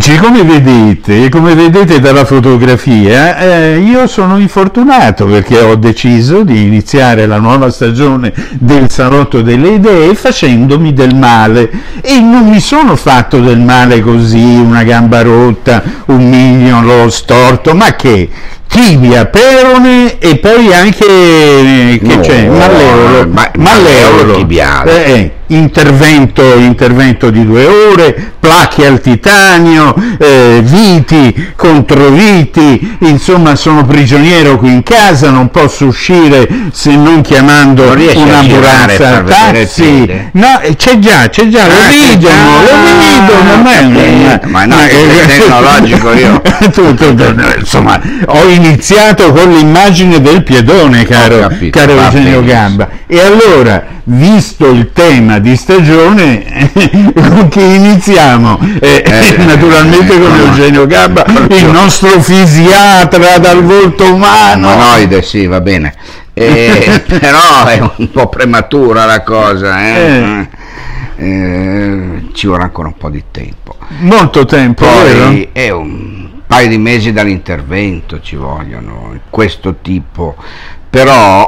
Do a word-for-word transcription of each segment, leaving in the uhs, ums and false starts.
amici, come vedete, come vedete dalla fotografia, eh, io sono infortunato perché ho deciso di iniziare la nuova stagione del Salotto delle Idee facendomi del male, e non mi sono fatto del male così, una gamba rotta, un mignolo storto, ma che? Tibia, perone e poi anche eh, che no, c'è? Malleolo, ma, malleolo tibiale. Eh, intervento, intervento di due ore, placche al titanio, eh, viti contro viti, insomma sono prigioniero qui in casa, non posso uscire se non chiamando non un'ambulanza, taxi, no, c'è già, c'è già, ah, lo vedono, lo vedono, ma, eh, ma no, è tecnologico io. tutto, insomma, ho iniziato con l'immagine del piedone, caro, capito, caro Eugenio Gamba, e allora, visto il tema di stagione, con chi iniziamo? Eh, eh, naturalmente eh, con no, Eugenio Gamba, il nostro fisiatra dal volto umano. Umanoide, sì, va bene. Eh, però è un po' prematura la cosa, eh? Eh. Eh, ci vorrà ancora un po' di tempo. Molto tempo, poi vero? È un paio di mesi dall'intervento ci vogliono, questo tipo, però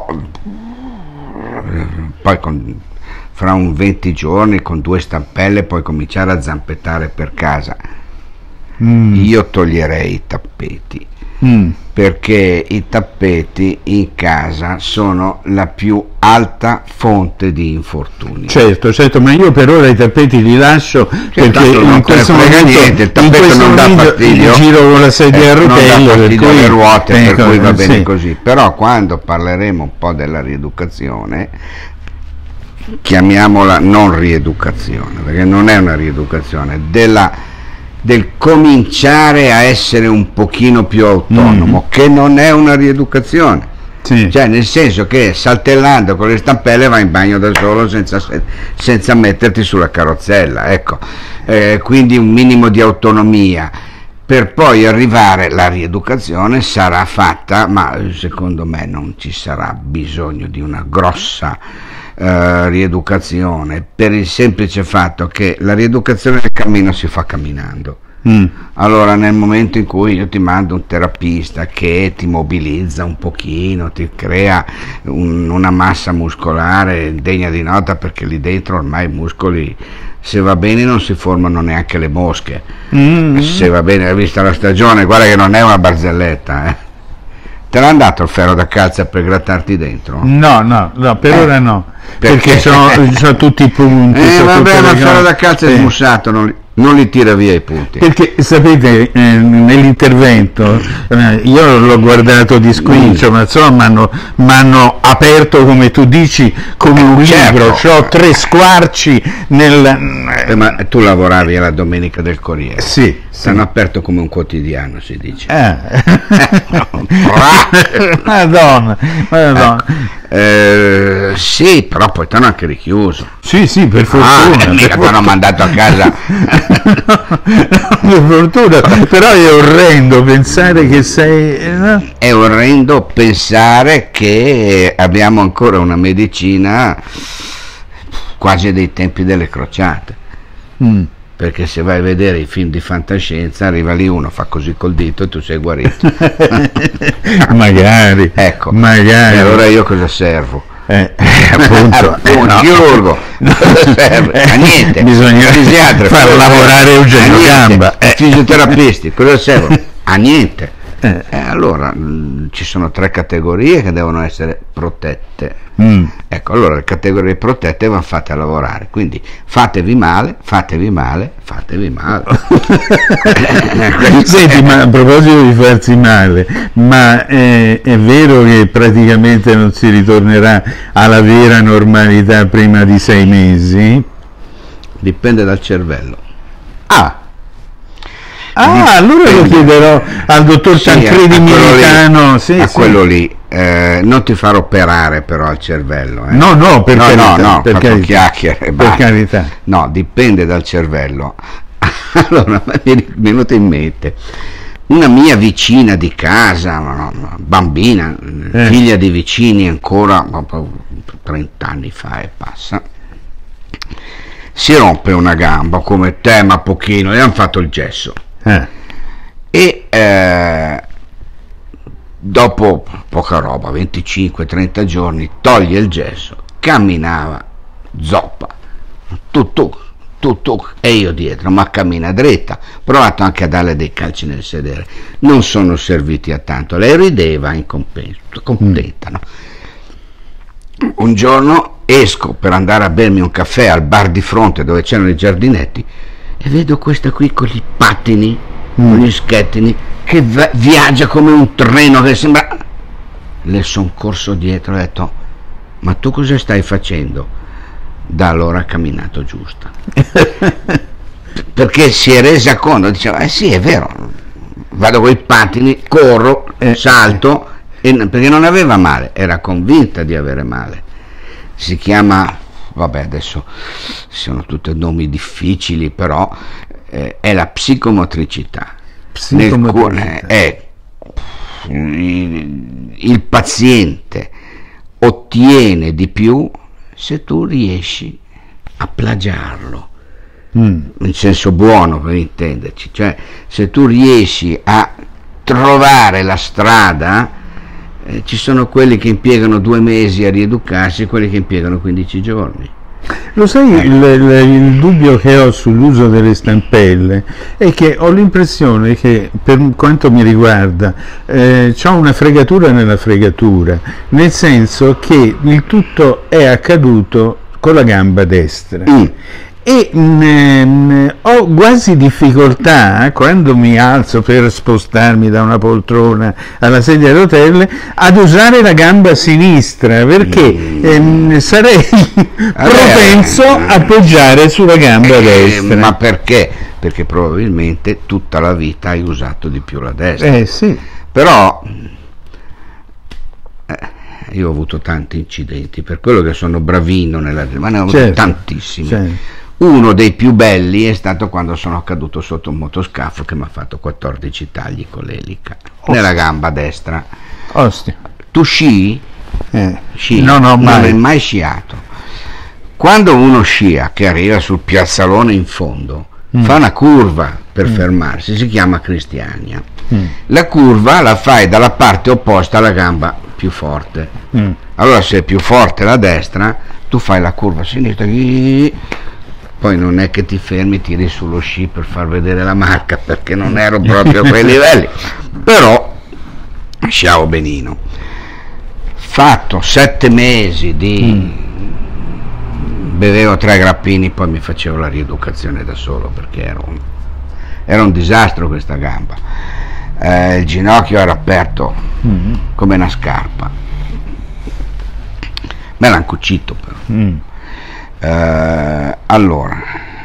poi con, fra un venti giorni con due stampelle puoi cominciare a zampettare per casa. mm. Io toglierei i tappeti, mm. perché i tappeti in casa sono la più alta fonte di infortuni. Certo, certo, ma io per ora i tappeti li lascio, cioè, perché non in questo momento niente, il tappeto non dà fastidio, giro con la sedia eh, a rotelle, non dà fastidio alle ruote, ecco, per cui va bene sì. così. Però quando parleremo un po' della rieducazione, chiamiamola non rieducazione, perché non è una rieducazione, della, del cominciare a essere un pochino più autonomo, mm. che non è una rieducazione. Sì. Cioè, nel senso che saltellando con le stampelle vai in bagno da solo senza, senza metterti sulla carrozzella, ecco. Eh, quindi un minimo di autonomia, per poi arrivare, la rieducazione sarà fatta, ma secondo me non ci sarà bisogno di una grossa Uh, rieducazione, per il semplice fatto che la rieducazione del cammino si fa camminando. mm. Allora, nel momento in cui io ti mando un terapista che ti mobilizza un pochino, ti crea un, una massa muscolare degna di nota, perché lì dentro ormai i muscoli, se va bene, non si formano neanche le mosche. mm. Se va bene, hai visto la stagione, guarda che non è una barzelletta, eh. Te l'ha dato il ferro da calza per grattarti dentro? No, no, no, per eh, ora no, perché, perché sono, sono tutti i punti. Eh, vabbè, ma il ferro da calza è eh. smussato, non li, non li tira via i punti. Perché sapete, eh, nell'intervento, eh, io l'ho guardato di squincio, mm. ma insomma mi hanno aperto, come tu dici, come un certo. libro, c'ho tre squarci nel... Eh, ma tu lavoravi alla Domenica del Corriere? Sì. Sì. Hanno aperto come un quotidiano, si dice. Eh. Madonna, Madonna. Eh, sì, però poi ti hanno anche richiuso. Sì, sì, per fortuna. Ah, mica ti hanno mandato a casa. Per fortuna, però è orrendo pensare che sei... No? È orrendo pensare che abbiamo ancora una medicina quasi dei tempi delle crociate. Mm. Perché se vai a vedere i film di fantascienza, arriva lì uno, fa così col dito e tu sei guarito. Magari, ecco, magari. E allora io cosa servo? Eh, appunto, un no. chirurgo, cosa serve? A niente. Bisogna fisiatra, far lavorare Eugenio Gamba. Eh. Fisioterapisti, cosa servono? A niente. Eh. Eh, allora mh, ci sono tre categorie che devono essere protette. Mm. Ecco, allora le categorie protette vanno fatte a lavorare, quindi fatevi male, fatevi male, fatevi male. Senti, ma a proposito di farsi male, ma è, è vero che praticamente non si ritornerà alla vera normalità prima di sei mesi? Dipende dal cervello. Ah! Ah, allora lo chiederò al dottor sì, Tancredi Militano. Sì, a sì. quello lì, eh, non ti farò operare però al cervello. Eh. No, no, per no, carità. No, no, per carità. chiacchiere. Per basta. carità. No, dipende dal cervello. Allora, mi è venuto in mente una mia vicina di casa, una bambina, eh. figlia di vicini ancora, trenta anni fa e passa, si rompe una gamba come te, ma pochino, e hanno fatto il gesso. eh. e eh, dopo poca roba, venticinque trenta giorni, toglie il gesso, camminava zoppa, tu tu tu tu e io dietro, ma cammina dritta. Ho provato anche a darle dei calci nel sedere, non sono serviti a tanto, lei rideva in compenso, contenta, no? Un giorno esco per andare a bermi un caffè al bar di fronte dove c'erano i giardinetti e vedo questa qui con i pattini, mm. con gli schettini, che va- viaggia come un treno, che sembra... Le son corso dietro e ho detto: ma tu cosa stai facendo? Da allora ha camminato giusta. Perché si è resa conto, diceva: eh sì, è vero, vado con i pattini, corro, eh, salto, eh. E, perché non aveva male, era convinta di avere male. Si chiama, vabbè, adesso sono tutti nomi difficili, però eh, è la psicomotricità. Psicomotricità. Nel, è il, il paziente ottiene di più se tu riesci a plagiarlo, mm. in senso buono, per intenderci, cioè se tu riesci a trovare la strada, eh, ci sono quelli che impiegano due mesi a rieducarsi e quelli che impiegano quindici giorni. Lo sai, eh. il, il, il dubbio che ho sull'uso delle stampelle è che ho l'impressione che, per quanto mi riguarda, eh, c'ho una fregatura nella fregatura, nel senso che il tutto è accaduto con la gamba destra. Mm. E mh, ho quasi difficoltà, quando mi alzo per spostarmi da una poltrona alla sedia a rotelle, ad usare la gamba sinistra, perché mm. ehm, sarei propenso a appoggiare sulla gamba eh, destra. Ma perché? Perché probabilmente tutta la vita hai usato di più la destra. Eh sì. Però eh, io ho avuto tanti incidenti, per quello che sono bravino nella, ma ne ho avuto certo, tantissimi. Certo. Uno dei più belli è stato quando sono caduto sotto un motoscafo che mi ha fatto quattordici tagli con l'elica nella gamba destra. Ostia. Tu sci? Eh. Sci? No, no, mai. Non hai mai sciato. Quando uno scia, che arriva sul piazzalone in fondo, mm. fa una curva per mm. fermarsi, si chiama Cristiania. Mm. La curva la fai dalla parte opposta alla gamba più forte. Mm. Allora, se è più forte la destra, tu fai la curva a sinistra, poi non è che ti fermi, tiri sullo sci per far vedere la marca, perché non ero proprio a quei livelli, però sciavo benino. Fatto sette mesi di mm. bevevo tre grappini, poi mi facevo la rieducazione da solo, perché era un, era un disastro questa gamba. Eh, il ginocchio era aperto mm. come una scarpa, me l'han cucito però. Mm. Uh, allora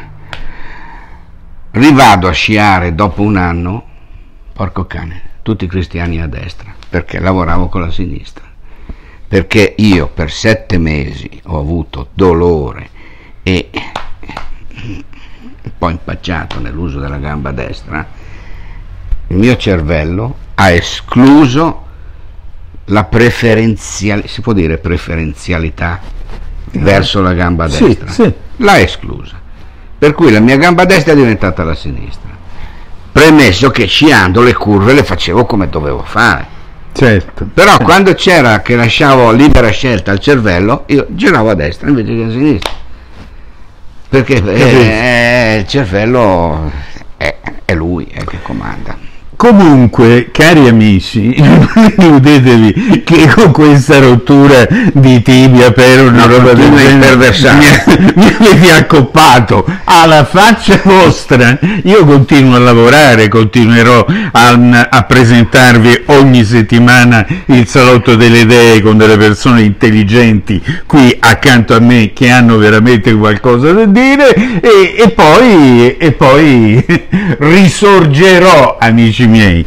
rivado a sciare dopo un anno, porco cane, tutti cristiani a destra, perché lavoravo con la sinistra, perché io per sette mesi ho avuto dolore e un po' impacciato nell'uso della gamba destra. Il mio cervello ha escluso la preferenzialità, si può dire preferenzialità verso la gamba destra, sì, sì. L'ha esclusa, per cui la mia gamba destra è diventata la sinistra, premesso che sciando le curve le facevo come dovevo fare, certo, però certo. Quando c'era che lasciavo libera scelta al cervello, io giravo a destra invece che a sinistra, perché eh, il cervello è, è lui è che comanda. Comunque, cari amici, illudetevi che con questa rottura di tibia per una roba del genere mi avete accoppato alla faccia vostra. Io continuo a lavorare, continuerò a, a presentarvi ogni settimana il Salotto delle Idee con delle persone intelligenti qui accanto a me che hanno veramente qualcosa da dire e, e poi, e poi risorgerò, amici miei,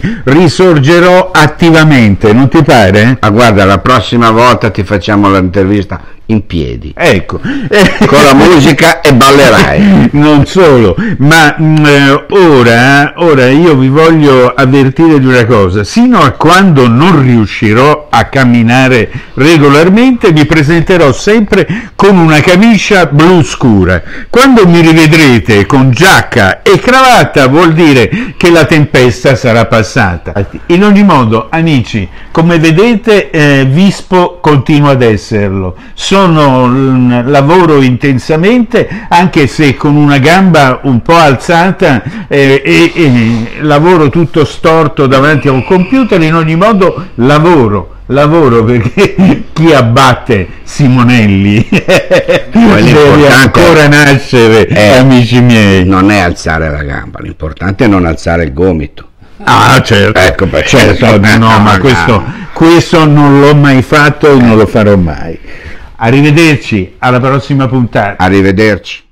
risorgerò attivamente, non ti pare? Ah, guarda, la prossima volta ti facciamo l'intervista in piedi, ecco, con la musica e ballerai. Non solo, ma mh, ora, ora io vi voglio avvertire di una cosa: sino a quando non riuscirò a camminare regolarmente mi presenterò sempre con una camicia blu scura. Quando mi rivedrete con giacca e cravatta vuol dire che la tempesta sarà passata. In ogni modo, amici, come vedete, eh, Vispo continua ad esserlo. Sono, l- lavoro intensamente, anche se con una gamba un po' alzata, eh, e, e lavoro tutto storto davanti a un computer. In ogni modo lavoro. Lavoro perché chi abbatte Simonelli deve ancora nascere, è, amici miei. Non è alzare la gamba, l'importante è non alzare il gomito. Ah, certo, ecco, certo, no, no, ma questo, questo non l'ho mai fatto e non lo farò mai. Arrivederci, alla prossima puntata. Arrivederci.